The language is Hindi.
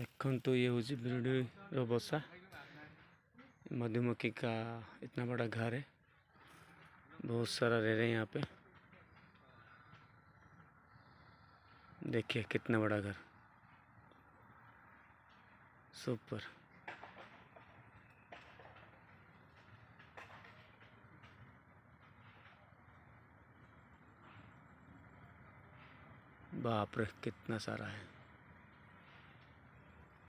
देखो ये हूँ बिरड़ी बसा मधुमक्खी का इतना बड़ा घर है। बहुत सारा रह रहे हैं यहाँ पे। देखिए कितना बड़ा घर, सुपर। बाप रे कितना सारा है।